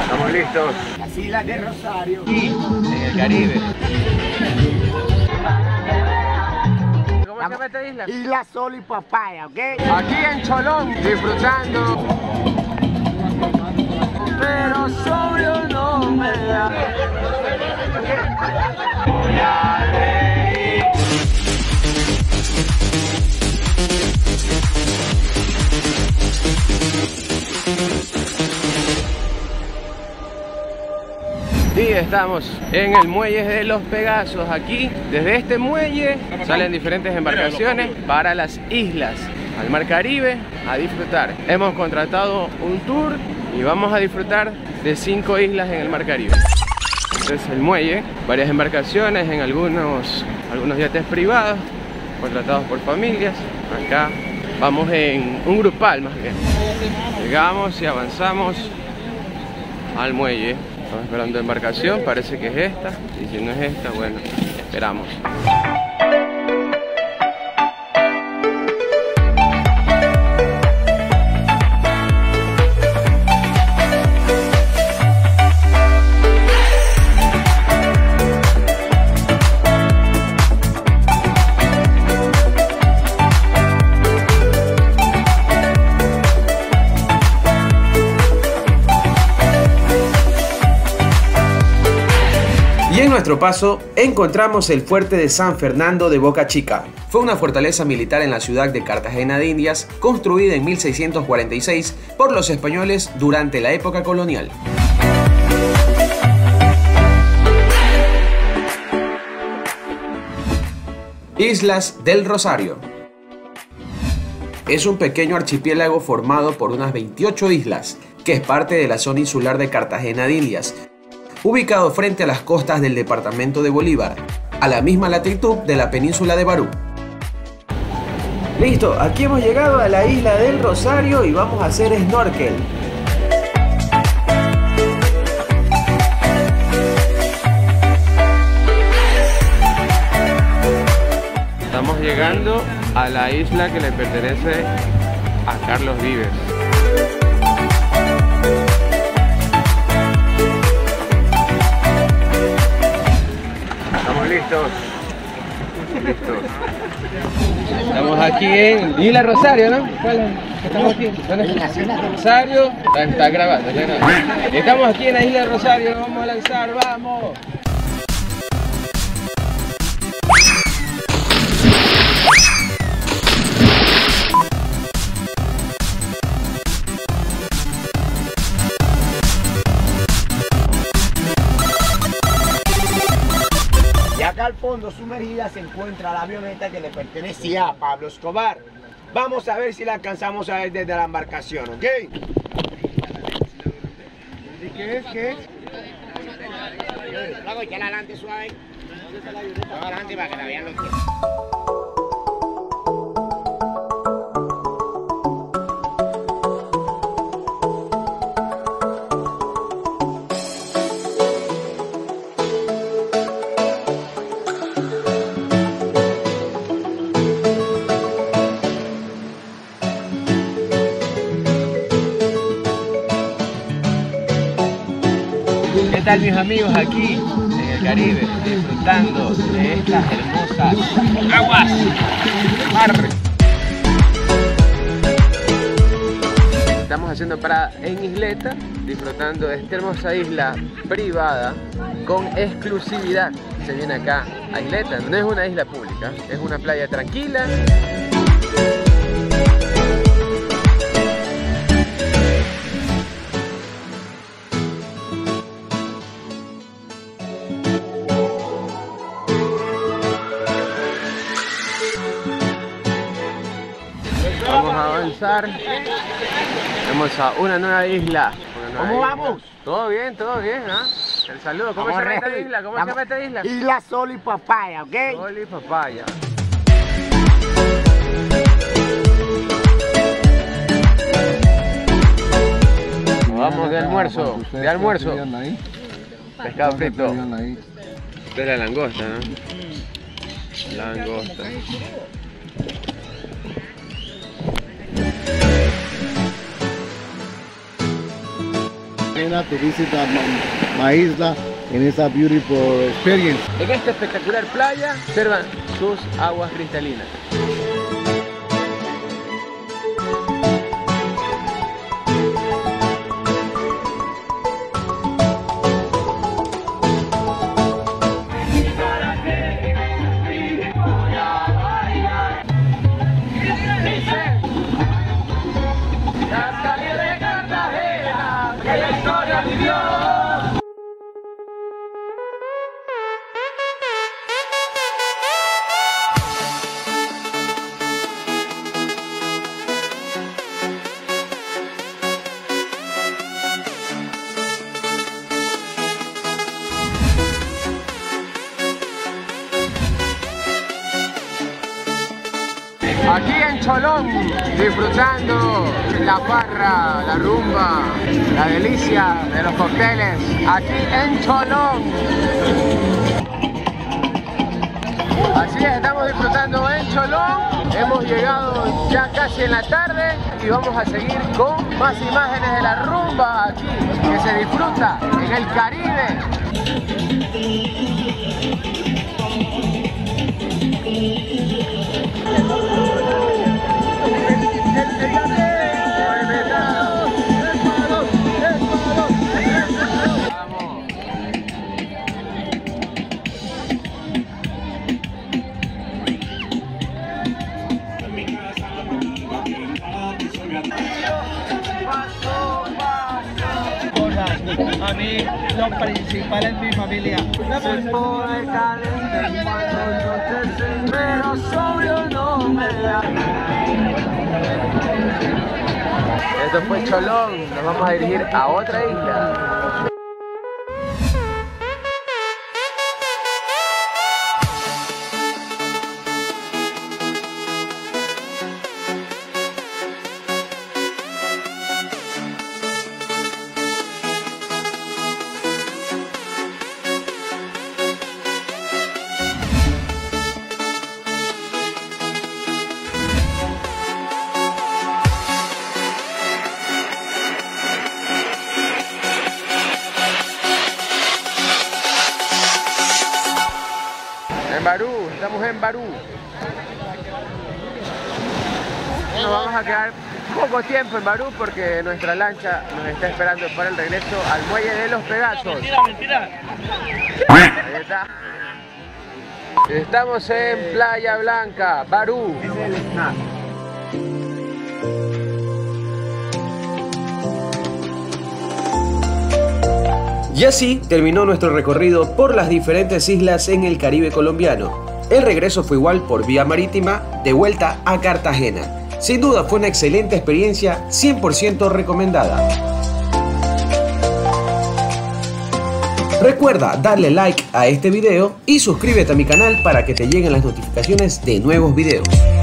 Estamos listos. Las Islas de Rosario. Y en el Caribe. ¿Cómo se llama esta isla? Isla Sol y Papaya, ¿ok? Aquí en Cholón, disfrutando. Pero solo no me da. Voy a reír. Y estamos en el muelle de Los Pegasos. Aquí, desde este muelle, salen diferentes embarcaciones para las islas, al Mar Caribe, a disfrutar. Hemos contratado un tour y vamos a disfrutar de 5 islas en el Mar Caribe. Este es el muelle, varias embarcaciones en algunos yates privados, contratados por familias. Acá vamos en un grupal más bien. Llegamos y avanzamos al muelle. Estamos esperando embarcación, parece que es esta. Y si no es esta, bueno, esperamos. Y en nuestro paso encontramos el fuerte de San Fernando de Boca Chica. Fue una fortaleza militar en la ciudad de Cartagena de Indias, construida en 1646 por los españoles durante la época colonial. Islas del Rosario. Es un pequeño archipiélago formado por unas 28 islas, que es parte de la zona insular de Cartagena de Indias, ubicado frente a las costas del departamento de Bolívar, a la misma latitud de la península de Barú. Listo, aquí hemos llegado a la isla del Rosario y vamos a hacer snorkel. Estamos llegando a la isla que le pertenece a Carlos Vives. Listos. Estamos aquí en Isla Rosario, ¿no? Estamos aquí. ¿Dónde está? Rosario. Está grabando, está grabando. Estamos aquí en la Isla Rosario, vamos a lanzar, vamos. Acá al fondo sumergida se encuentra la avioneta que le pertenecía a Pablo Escobar. Vamos a ver si la alcanzamos a ver desde la embarcación, ¿ok? ¿Y qué es? ¿Qué es? Luego ya adelante suave. Luego adelante para que la vean los pies. ¿Qué tal mis amigos aquí en el Caribe, disfrutando de estas hermosas aguas mar? Estamos haciendo parada en Isleta, disfrutando de esta hermosa isla privada con exclusividad. Se viene acá a Isleta, no es una isla pública, es una playa tranquila. Vamos a avanzar. Vamos a una nueva isla. ¿Cómo vamos? Todo bien, ¿ah? El saludo. ¿Cómo se llama esta isla? ¿Cómo se llama esta isla? Isla Sol y Papaya, ¿ok? Sol y Papaya. Vamos de almuerzo, pescado frito. Esta es la langosta, ¿no? Langosta. pena to visit my isla en esa beautiful experience. En esta espectacular playa observan sus aguas cristalinas. Aquí en Cholón, disfrutando la farra, la rumba, la delicia de los cócteles, aquí en Cholón. Así es, estamos disfrutando en Cholón, hemos llegado ya casi en la tarde y vamos a seguir con más imágenes de la rumba aquí, que se disfruta en el Caribe. A mí lo principal es mi familia. Esto fue Cholón, nos vamos a dirigir a otra isla. En Barú, estamos en Barú. Nos vamos a quedar poco tiempo en Barú porque nuestra lancha nos está esperando para el regreso al muelle de los Pegasos. Mentira, mentira. Ahí está. Estamos en Playa Blanca, Barú. Y así terminó nuestro recorrido por las diferentes islas en el Caribe colombiano. El regreso fue igual por vía marítima, de vuelta a Cartagena. Sin duda fue una excelente experiencia, 100% recomendada. Recuerda darle like a este video y suscríbete a mi canal para que te lleguen las notificaciones de nuevos videos.